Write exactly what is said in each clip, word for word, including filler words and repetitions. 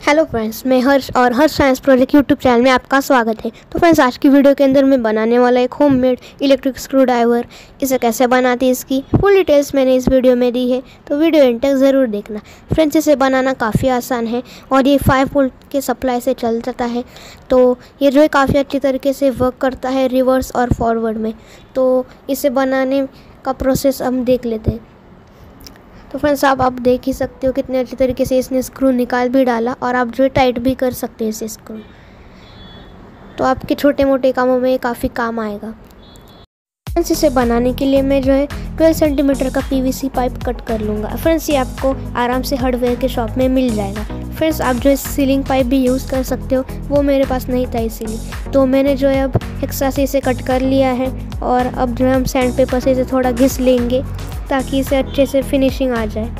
Hello friends, मैं हर्ष और Harsh science project YouTube channel में आपका स्वागत है। तो फ्रेंड्स, आज की वीडियो के अंदर मैं बनाने वाला एक होममेड इलेक्ट्रिक स्क्रू ड्राइवर, इसे कैसे बनाते हैं इसकी फुल डिटेल्स मैंने इस वीडियो में दी है, तो वीडियो एंड तक ज़रूर देखना। फ्रेंड्स, इसे बनाना काफ़ी आसान है और ये फाइव वोल्ट के सप्लाई से चल जाता है। तो ये जो है काफ़ी अच्छी तरीके से वर्क करता है रिवर्स और फॉरवर्ड में। तो इसे बनाने का प्रोसेस हम देख लेते हैं। तो फ्रेंड्स, आप आप देख ही सकते हो कितने अच्छे तरीके से इसने स्क्रू निकाल भी डाला और आप जो है टाइट भी कर सकते हैं इसे स्क्रू। तो आपके छोटे मोटे कामों में ये काफ़ी काम आएगा। फ्रेंड्स, इसे बनाने के लिए मैं जो है ट्वेल्व सेंटीमीटर का पीवीसी पाइप कट कर लूँगा। फ्रेंड्स, ये आपको आराम से हार्डवेयर के शॉप में मिल जाएगा। फ्रेंड्स, आप जो है सीलिंग पाइप भी यूज़ कर सकते हो, वो मेरे पास नहीं था इसीलिए। तो मैंने जो है अब एक्स्ट्रा से इसे कट कर लिया है और अब जो है हम सैंड पेपर से इसे थोड़ा घिस लेंगे ताकि इसे अच्छे से फिनिशिंग आ जाए।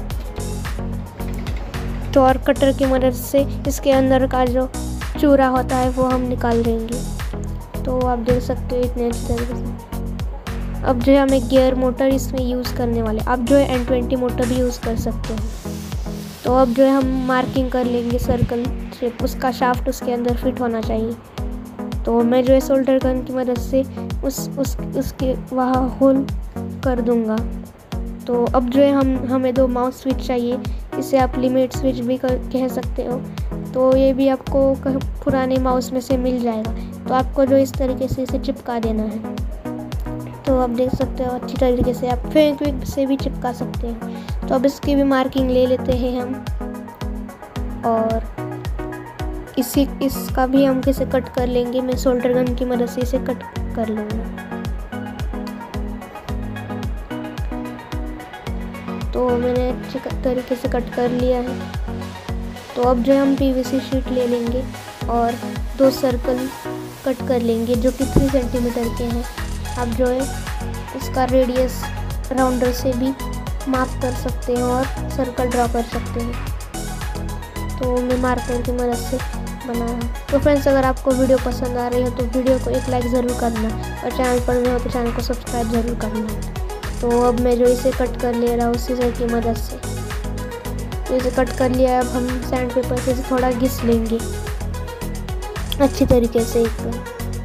तो और कटर की मदद से इसके अंदर का जो चूरा होता है वो हम निकाल देंगे। तो आप देख सकते हो इतने अच्छे तरीके से। अब जो है हम एक गियर मोटर इसमें यूज़ करने वाले, आप जो है एन ट्वेंटी मोटर भी यूज़ कर सकते हो। तो अब जो है हम मार्किंग कर लेंगे सर्कल शेप, उसका शाफ्ट उसके अंदर फिट होना चाहिए। तो मैं जो है सोल्डर गन की मदद से उस उस उसके वहाँ होल कर दूँगा। तो अब जो है हम हमें दो माउस स्विच चाहिए, इसे आप लिमिट स्विच भी कर, कह सकते हो। तो ये भी आपको पुराने माउस में से मिल जाएगा। तो आपको जो इस तरीके से इसे चिपका देना है। तो आप देख सकते हो अच्छी तरीके से आप फेविक्विक से भी चिपका सकते हैं। तो अब इसकी भी मार्किंग ले लेते हैं हम और इसी इसका भी हम किसे कट कर लेंगे। मैं सोल्डर गन की मदद से इसे कट कर लूँगा। तो मैंने अच्छे तरीके से कट कर लिया है। तो अब जो है हम पीवीसी शीट ले लेंगे और दो सर्कल कट कर लेंगे जो कि थ्री सेंटीमीटर के हैं। आप जो है इसका रेडियस राउंडर से भी माप कर सकते हैं और सर्कल ड्रॉ कर सकते हैं। तो मैं मार्कर की मदद से बना रहा हूँ। तो फ्रेंड्स, अगर आपको वीडियो पसंद आ रही हो तो वीडियो को एक लाइक ज़रूर करना और चैनल पर नए हो तो चैनल को सब्सक्राइब ज़रूर करना। तो अब मैं जो इसे कट कर ले रहा हूँ सीजर की मदद से। तो इसे कट कर लिया है। अब हम सैंड पेपर से इसे थोड़ा घिस लेंगे अच्छी तरीके से एक बार।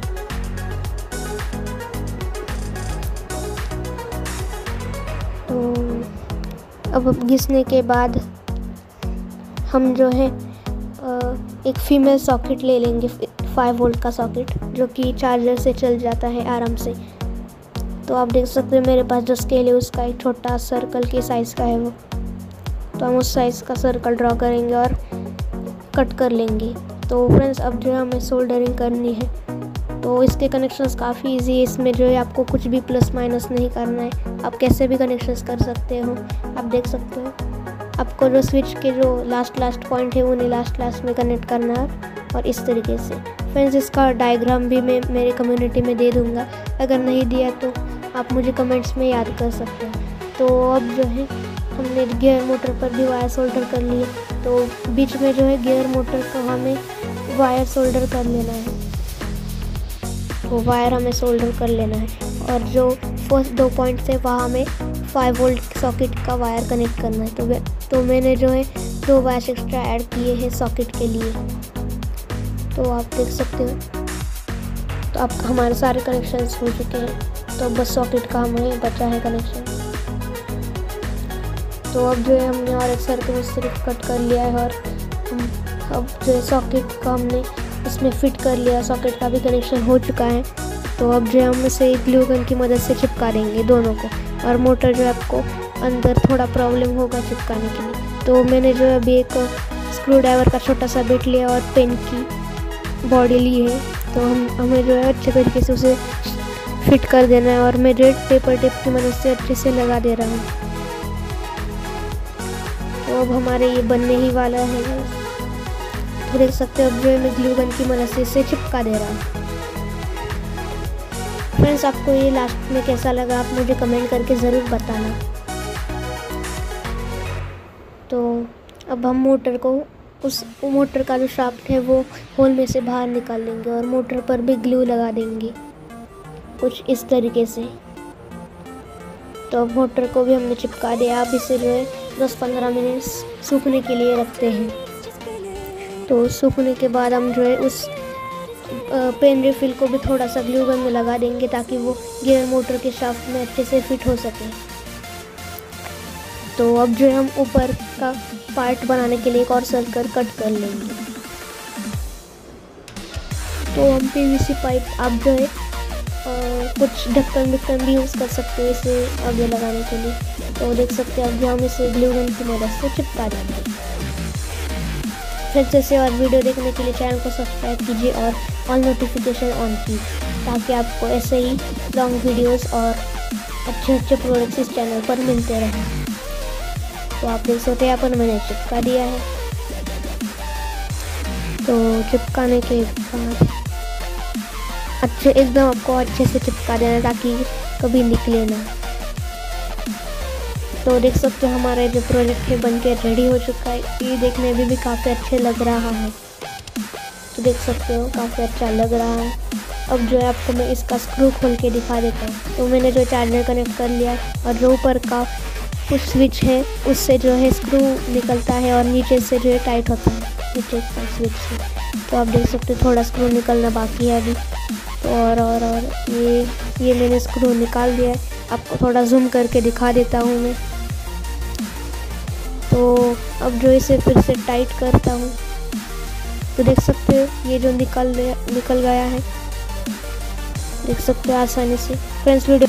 तो अब घिसने के बाद हम जो है एक फीमेल सॉकेट ले लेंगे, फाइव वोल्ट का सॉकेट जो कि चार्जर से चल जाता है आराम से। तो आप देख सकते हैं मेरे पास जो स्केल है उसका एक छोटा सर्कल के साइज़ का है वो। तो हम उस साइज़ का सर्कल ड्रॉ करेंगे और कट कर लेंगे। तो फ्रेंड्स, अब जो है हमें सोल्डरिंग करनी है। तो इसके कनेक्शंस काफ़ी इजी है। इसमें जो है आपको कुछ भी प्लस माइनस नहीं करना है, आप कैसे भी कनेक्शंस कर सकते हो। आप देख सकते हो आपको जो स्विच के जो लास्ट लास्ट पॉइंट है उन्हें लास्ट लास्ट में कनेक्ट करना है और इस तरीके से। फ्रेंड्स, इसका डायग्राम भी मैं मेरे कम्युनिटी में दे दूँगा, अगर नहीं दिया तो आप मुझे कमेंट्स में याद कर सकते हैं। तो अब जो है हमने गियर मोटर पर भी वायर सोल्डर कर लिए। तो बीच में जो है गियर मोटर को हमें वायर सोल्डर कर लेना है। वो वायर हमें सोल्डर कर लेना है और जो फर्स्ट दो पॉइंट थे वहाँ हमें फाइव वोल्ट सॉकेट का वायर कनेक्ट करना है। तो तो मैंने जो है दो वायर एक्स्ट्रा ऐड किए हैं सॉकेट के लिए। तो आप देख सकते हो। तो अब हमारे सारे कनेक्शंस हो चुके हैं। तो बस सॉकेट का हमें बचा है कनेक्शन। तो अब जो है हमने और एक सर्कल इस तरफ कट कर लिया है और हम अब जो है सॉकेट का हमने इसमें फिट कर लिया। सॉकेट का भी कनेक्शन हो चुका है। तो अब जो है हम इसे ग्लू गन की मदद से चिपका देंगे दोनों को। और मोटर जो है आपको अंदर थोड़ा प्रॉब्लम होगा चिपकाने के लिए। तो मैंने जो है अभी एक स्क्रू ड्राइवर का छोटा सा बिट लिया और पेन की बॉडी ली है। तो हम हमें जो है अच्छे तरीके से उसे फिट कर देना है और मैं रेड पेपर टेप की मदद से अच्छे से लगा दे रहा हूँ। तो अब हमारे ये बनने ही वाला है। तो देख सकते हो अब जो है मैं ग्लू गन की मदद से इसे चिपका दे रहा हूँ। फ्रेंड्स, आपको ये लास्ट में कैसा लगा आप मुझे कमेंट करके ज़रूर बताना। तो अब हम मोटर को उस मोटर का जो शाफ्ट है वो होल में से बाहर निकाल लेंगे और मोटर पर भी ग्लू लगा देंगे कुछ इस तरीके से। तो मोटर को भी हमने चिपका दिया। आप इसे जो है दस पंद्रह मिनट सूखने के लिए रखते हैं। तो सूखने के बाद हम जो है उस पेन रिफिल को भी थोड़ा सा ग्लू गन में लगा देंगे ताकि वो गियर मोटर के शाफ्ट में अच्छे से फिट हो सके। तो अब जो है हम ऊपर का पार्ट बनाने के लिए एक और सर्कल कट कर लेंगे। तो हम पीवीसी पाइप आप जो है आ, कुछ ढक्कन ढक्कन भी यूज़ कर सकते हो इसे आगे लगाने के लिए। तो देख सकते हैं अब जो हम इसे ग्लू गन की मदद से चिपका देंगे। फिर जैसे और वीडियो देखने के लिए चैनल को सब्सक्राइब कीजिए और ऑल नोटिफिकेशन ऑन कीजिए ताकि आपको ऐसे ही लॉन्ग वीडियोस और अच्छे अच्छे प्रोडक्ट्स इस चैनल पर मिलते रहें। तो आप देख सकते हैं अपन मैंने चिपका दिया है। तो चिपकाने के बाद अच्छे एकदम आपको अच्छे से चिपका देना ताकि कभी निकले ना। तो देख सकते हो हमारा जो प्रोजेक्ट है बनके रेडी हो चुका है। ये देखने में भी काफ़ी अच्छे लग रहा है। तो देख सकते हो काफ़ी अच्छा लग रहा है। अब जो है आपको मैं इसका स्क्रू खोल के दिखा देता हूँ। तो मैंने जो चार्जर कनेक्ट कर लिया और जो ऊपर का पुश स्विच है उससे जो है स्क्रू निकलता है और नीचे से जो है टाइट होता है नीचे का स्विच से। तो आप देख सकते हो थोड़ा स्क्रू निकलना बाकी है अभी। तो और और और ये ये मैंने स्क्रू निकाल दिया है। आपको थोड़ा जूम करके दिखा देता हूँ मैं। तो अब जो इसे फिर से टाइट करता हूँ। तो देख सकते हो ये जो निकल निकल गया है, देख सकते हो आसानी से। Friends video